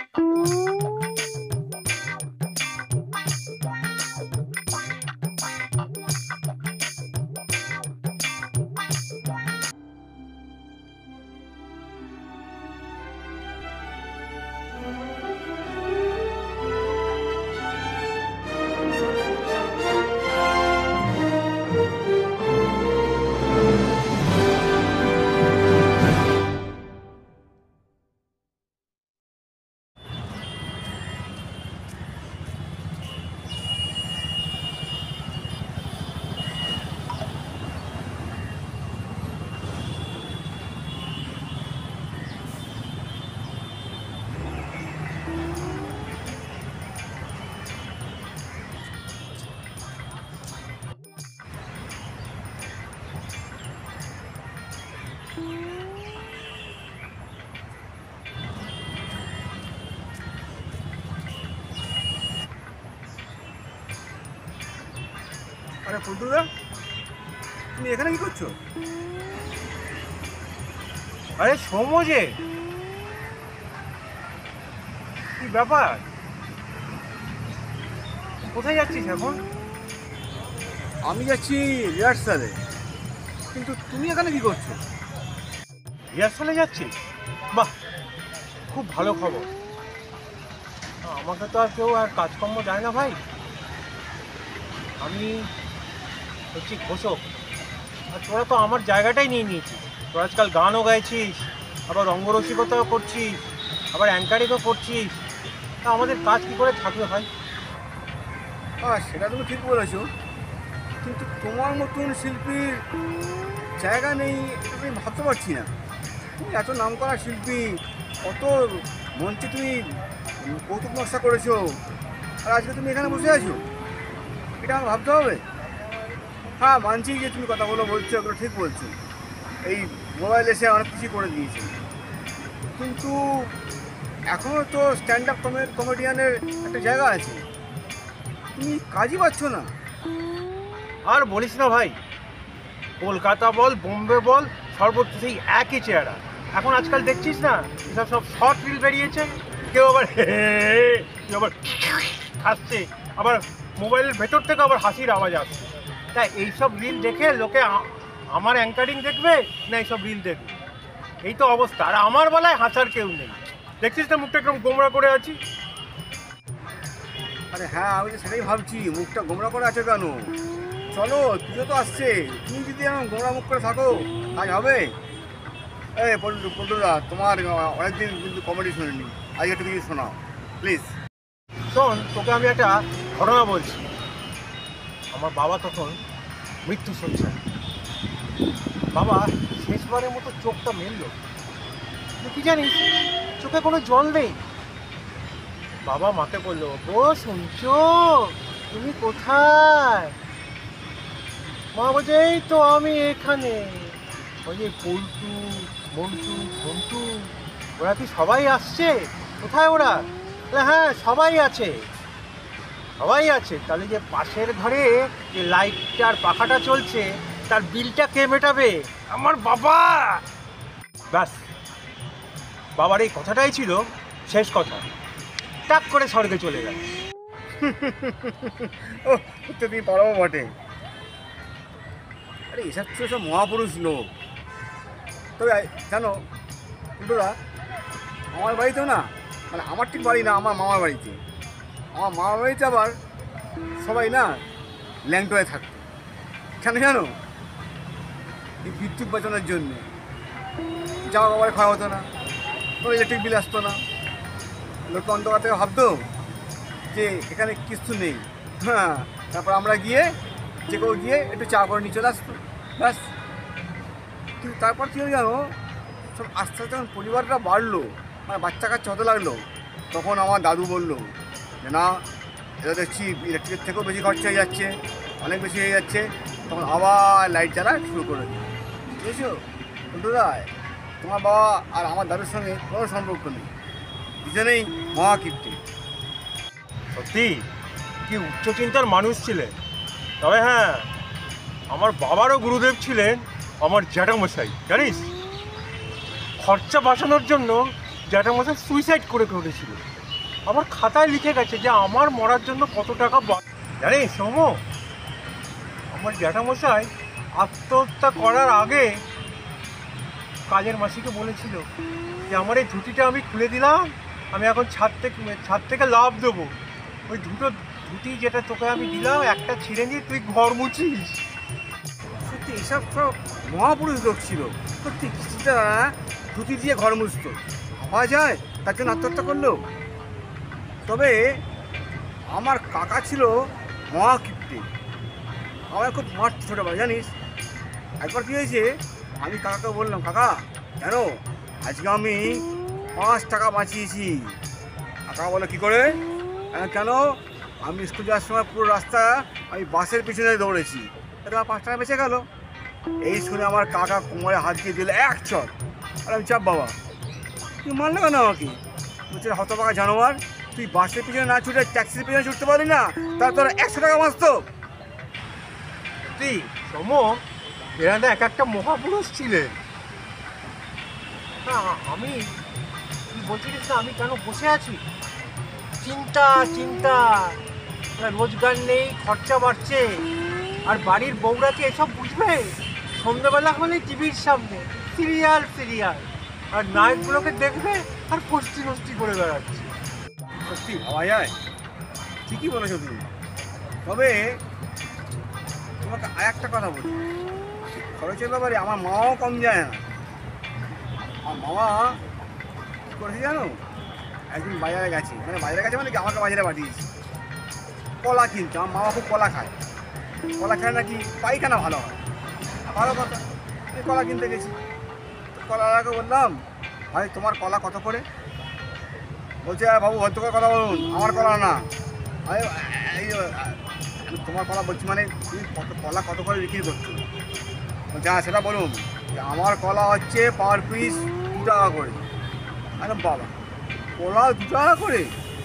আরে ফুলটুদা, তুমি এখানে কি করছো? আরে সমজে কি ব্যাপার, কোথায় যাচ্ছিস এখন? আমি যাচ্ছি রিহার্সালে। কিন্তু তুমি এখানে কি করছো? রিহার্সালে যাচ্ছিস? বাহ, খুব ভালো খবর। আমাকে তো আর কেউ আর কাজকর্ম দেয় না ভাই। আমি হচ্ছি ঘোষক, আর তোরা তো আমার জায়গাটাই নিয়ে নিয়েছিস। তোরা আজকাল গানও গাইছিস, আবার রঙ্গরসিকতাও করছিস, আবার অ্যাঙ্কারিংও করছিস। তা আমাদের কাজ কী করে থাকবে ভাই? হ্যাঁ, সেটা তুমি ঠিক বলেছো, কিন্তু তোমার মতন শিল্পীর জায়গা নেই এটা আমি ভাবতে পারছি না। তুমি এত নামকরা শিল্পী, কত মঞ্চে তুমি কৌতুক নকশা করেছো, আর আজকে তুমি এখানে বসে আছো, এটা আমার ভাবতে হবে। হ্যাঁ, মানছি যে তুমি কথাগুলো বলছো, এগুলো ঠিক বলছো। এই মোবাইল এসে অনেক কিছু করে দিয়েছে, কিন্তু এখনও তো স্ট্যান্ড আপ কমেডিয়ানের একটা জায়গা আছে, তুমি কাজই পাচ্ছ না। আর বলিস না ভাই, কলকাতা বল, বোম্বে বল, সর্বত্র সেই একই চেহারা। এখন আজকাল দেখছিস না, এসব সব শর্ট রিল বেরিয়েছে। কেউ আবার কেউ আবার হাসছে, আবার মোবাইলের ভেতর থেকে আবার হাসির আওয়াজ আসছে। তাই এইসব রিল দেখে লোকে আমার অ্যাঙ্কারিং দেখবে না এইসব রিল দেখবে? এই তো অবস্থা। আর আমার বেলায় হাসার কেউ নেই। দেখছিস না মুখটা একদম গোমরা করে আছি। আরে হ্যাঁ, আমি তো সেটাই ভাবছি, মুখটা গোমরা করে আছে কেন? চলো, পুজো তো আসছে, তুমি যদি এমন গোমরা মুখ করে থাকো কাজ হবে? এই পল্টুদা, তোমার অনেকদিন কিন্তু কমেডি শুনিনি, আজকে একটু কিছু শোনাও প্লিজ। শোন, তোকে আমি একটা ঘটনা বলছি। আমার বাবা তখন মৃত্যু শয্যায়। বাবা শেষবারের মতো চোখটা মেলল, কি জানিস, চোখে কোনো জল নেই। বাবা মাকে বললো, ও শুনছো, তুমি কোথায়? মা বলছে, এই তো আমি এখানে। ওই যে পল্টু, মন্টু, ঘন্টু, ওরা কি সবাই আসছে? কোথায় ওরা? হ্যাঁ, সবাই আছে, সবাই আছে। তাহলে যে পাশের ঘরে যে লাইটটার পাখাটা চলছে, তার বিলটা কে মেটাবে? আমার বাবা। ব্যাস, বাবার এই কথাটাই ছিল শেষ কথা। টাক করে স্বর্গে চলে গেল। ও, তুমি পারো বটে। আরে এসব ছিল সব মহাপুরুষ লোক। তবে জানো পল্টুদা, আমার বাড়িতেও না, মানে আমার ঠিক বাড়ি না, আমার মামার বাড়িতে, আমার মামার বাড়িতে আবার সবাই না ল্যাংটোয় থাকতো। কেন জানো? এই বিদ্যুৎ বাঁচানোর জন্যে। জামা কাপড়ে খাওয়া হতো না, কোনো ইলেকট্রিক বিল আসতো না। লোকে অন্ধকার থেকে ভাবতো যে এখানে কিছু নেই। হ্যাঁ, তারপর আমরা গিয়ে যে কেউ গিয়ে একটু চা করে নিয়ে চলে আসতো, ব্যাস। কিন্তু তারপর কী হয়ে জানো, সব আস্তে আস্তে যখন পরিবারটা বাড়লো, মানে বাচ্চা কাচ্চা হতে লাগলো, তখন আমার দাদু বললো যে না, এটা দেখছি ইলেকট্রিকের থেকেও বেশি খরচা হয়ে যাচ্ছে, অনেক বেশি হয়ে যাচ্ছে। তখন আবার লাইট জ্বালা শুরু করে দিল। বুঝেছো পল্টুদা, তোমার বাবা আর আমার দাদুর সঙ্গে কোনো সম্পর্ক নেই, দুজনেই মহাকীর্তি। সত্যি কি উচ্চচিন্তার মানুষ ছিলেন। তবে হ্যাঁ, আমার বাবারও গুরুদেব ছিলেন আমার জ্যাঠামশাই। জানিস, খরচা বাঁচানোর জন্য জ্যাঠামশাই সুইসাইড করে করেছিল। আমার খাতায় লিখে গেছে যে আমার মরার জন্য কত টাকা জানিস সৌম, আমার জ্যাঠামশাই আত্মহত্যা করার আগে কাজের মাসিকে বলেছিল যে আমার এই ধুতিটা আমি খুলে দিলাম, আমি এখন ছাদ থেকে লাফ দেবো, ওই ধুতি যেটা তোকে আমি দিলাম একটা ছিঁড়ে নিয়ে তুই ঘর মুছিস। সত্যি এসব সব মহাপুরুষ লোক ছিল। সত্যি কিছুটা ধুতি দিয়ে ঘর মুছত ভাবা যায়, তার জন্য আত্মহত্যা করলো। তবে আমার কাকা ছিল মহাকীর্তি, আমার খুব মাঠ ছোটোবেলা জানিস। একবার কী হয়েছে, আমি কাকাকে বললাম, কাকা কেন আজকে আমি 5 টাকা বাঁচিয়েছি। কাকা বলে কী করে? কেন আমি স্কুল যাওয়ার সময় পুরো রাস্তা আমি বাসের পিছনে দৌড়েছি, এটা আমার 5 টাকা বেঁচে গেল। এই শুনে আমার কাকা কোমরে হাত দিয়ে দিল এক চট। আর আমি চাপ বাবা, তুই মানলে কেন আমাকে? বলছে হতবাকা জানোয়ার, তুই বাসের পিছনে না ছুটে ট্যাক্সির পিছনে ছুটতে পারলি না, তার তোর 100 টাকা বাঁচতো। তুই সৌম, এরা না এক একটা মহাপুরুষ ছিলেন। হ্যাঁ, আমি তুই বলছিলিস না আমি কেন বসে আছি, চিন্তা চিন্তা, রোজগার নেই, খরচা বাড়ছে, আর বাড়ির বউরা কি এসব বুঝবে? সন্ধ্যাবেলা হলে টিভির সামনে সিরিয়াল সিরিয়াল, আর নায়কগুলোকে দেখবে আর ফষ্টি নষ্টি করে বেড়াচ্ছে। সত্যি ভাবা যায়, ঠিকই বলেছো তুমি। তবে তোমাকে আর একটা কথা বলি, খরচের ব্যাপারে আমার মামাও কম যায় না। আমার মামা কী করেছে জানো, একদিন বাজারে গেছে, বাজারে গেছে মানে কি আমাকে বাজারে পাঠিয়েছে কলা কিনতে। আমার মামা খুব কলা খায়, কলা খায় নাকি পায়খানা ভালো হয়, ভালো কথা। আমি কলা কিনতে গেছি, কলাকে বললাম, ভাই তোমার কলা কত করে? বলছে বাবু ভদ্র করে কথা বলুন, আমার কলা না। আমি তোমার কলা বলছি মানে তুমি কলা কত করে বিক্রি করছো? বলছে হ্যাঁ সেটা বলুন। আমার কলা হচ্ছে পার পিস 2 টাকা করে। আরে বাবা, কলা 2 টাকা করে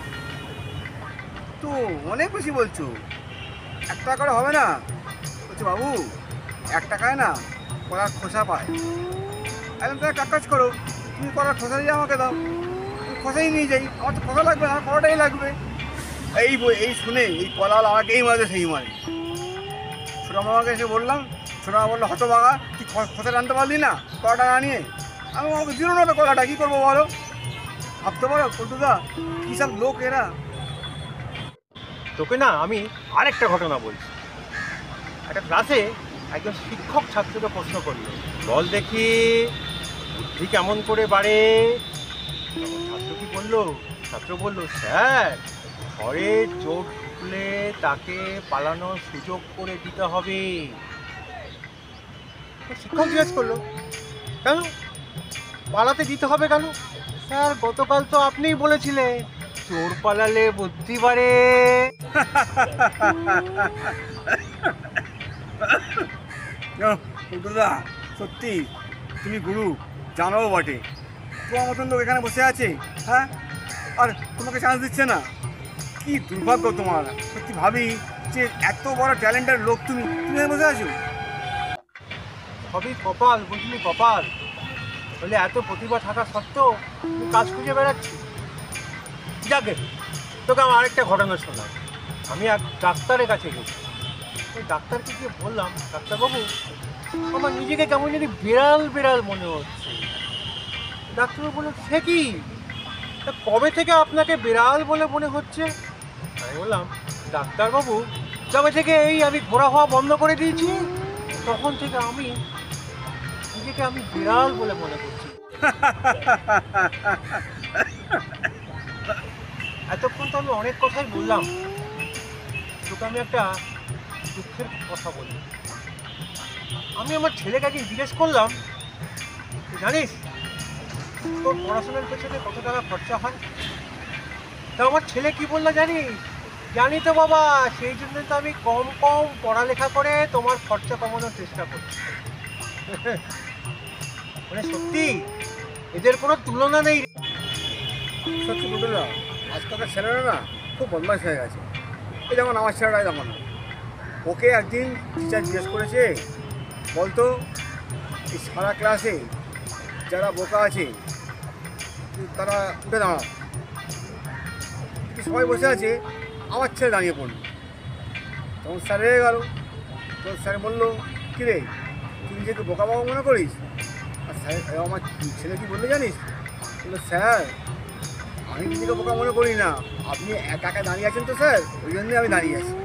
তো অনেক বেশি বলছো, 1 টাকা করে হবে না? বলছে বাবু 1 টাকায় না কলার খোসা পায়। একদম তাহলে এক কাজ করো, তুমি কলার খোসা দিয়ে আমাকে দাও, তুমি খোসাই নিয়ে যাই, আমার তো খোসা লাগবে না, কলাটাই লাগবে। এই শুনে এই কলা আমাকে এই মাঝে সেই মারে। ছোটো মামাকে এসে বললাম, ছোটো মামা বললো হতভাগা, তুই খোসাটা আনতে পারলি না কলাটা না নিয়ে? আমি আমাকে দিল না তো কলাটা, কী করবো বলো? ভাবতে পারো কটুদা কী সব লোক এরা। তোকে না আমি আরেকটা ঘটনা বলছি। একটা ক্লাসে একজন শিক্ষক ছাত্রকে প্রশ্ন করলো, বল দেখি বুদ্ধি কেমন করে বাড়ে? ছাত্র কি বললো? ছাত্র বলল, স্যার ঘরে চোর ঢুকলে তাকে পালানোর সুযোগ করে দিতে হবে। শিক্ষক জিজ্ঞেস করলো, কেন পালাতে দিতে হবে কেন? স্যার গতকাল তো আপনিই বলেছিলেন চোর পালালে বুদ্ধি বাড়ে। দাদা সত্যি তুমি গুরু, জানো বটে। তোমার মতন লোক এখানে বসে আছে, হ্যাঁ, আর তোমাকে চান্স দিচ্ছে না। কি দুর্ভাগ্য তোমার। সত্যি ভাবি যে এত বড় ট্যালেন্টের লোক তুমি বসে আছো। সবই কপাল, বুঝলি, কপাল। বলে এত প্রতিভা থাকা সত্ত্বেও তুই কাজ খুঁজে বেড়াচ্ছিস। যাকে তোকে আমার আরেকটা ঘটনা শোনাই। আমি এক ডাক্তারের কাছে গেছি। ওই ডাক্তারকে গিয়ে বললাম, ডাক্তারবাবু আমার নিজেকে কেমন জানি বিড়াল বিড়াল মনে হচ্ছে। ডাক্তারবাবু বলল, সে কি, তা কবে থেকে আপনাকে বিড়াল বলে মনে হচ্ছে? আমি বললাম, ডাক্তারবাবু যবে থেকে আমি ঘোরা হওয়া বন্ধ করে দিয়েছি তখন থেকে নিজেকে আমি বিড়াল বলে মনে করছি। এতক্ষণ তো আমি অনেক কথাই বললাম, তোকে আমি একটা দুঃখের কথা বলি। আমি আমার ছেলেকে আগে জিজ্ঞেস করলাম, জানিস তোর পড়াশোনার পেছনে কত টাকা খরচা হয়? তা আমার ছেলে কি বললো জানিস? জানি তো বাবা, সেই জন্য তো আমি কম কম পড়ালেখা করে তোমার খরচা কমানোর চেষ্টা করছি। মানে সত্যি এদের কোনো তুলনা নেই। সত্যি বলতে না, আজকালকার ছেলেরা না খুব বদমাশ হয়ে গেছে। এই যেমন আমার ছেলেটাই তেমন। ওকে একদিন টিচার জিজ্ঞেস করেছে, বলতো এই সারা ক্লাসে যারা বোকা আছে তারা উঠে দাঁড়াও। সবাই বসে আছে, আমার ছেলে দাঁড়িয়ে পড়লো। তখন স্যার রেগে গেল। তো স্যার বললো, কিরে তুই নিজেকে বোকা বাবা মনে করিস? আর স্যার আমার ছেলে কি বললো জানিস? বললো, স্যার আমি নিজেকে বোকা মনে করি না, আপনি একা একা দাঁড়িয়ে আছেন তো স্যার, ওই জন্যই আমি দাঁড়িয়ে আছি।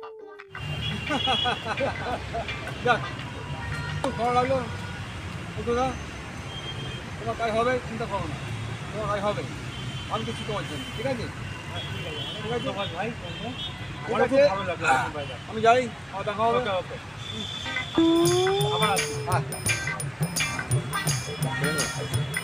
যাক, খুব ভালো লাগলো। দাদা তোমার কাজ হবে, চিন্তা করো না, তোমার কাজ হবে, আমি কিছু তোমার জন্য, ঠিক আছে? ঠিক আছে ভাই, আমার আছে, আমি যাই, আমার দেখা হবে। আবার আসছি।